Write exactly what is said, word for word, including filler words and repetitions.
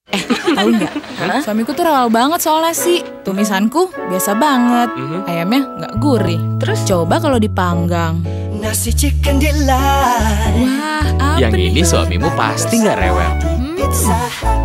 Eh, tahu nggak? Suamiku tuh rewel banget soal nasi. Tumisanku biasa banget. Mhm. Ayamnya nggak gurih. Terus coba kalau dipanggang. Nasi chicken delight. Wah, apa Yang nih? ini suamimu pasti nggak rewel. Hmm,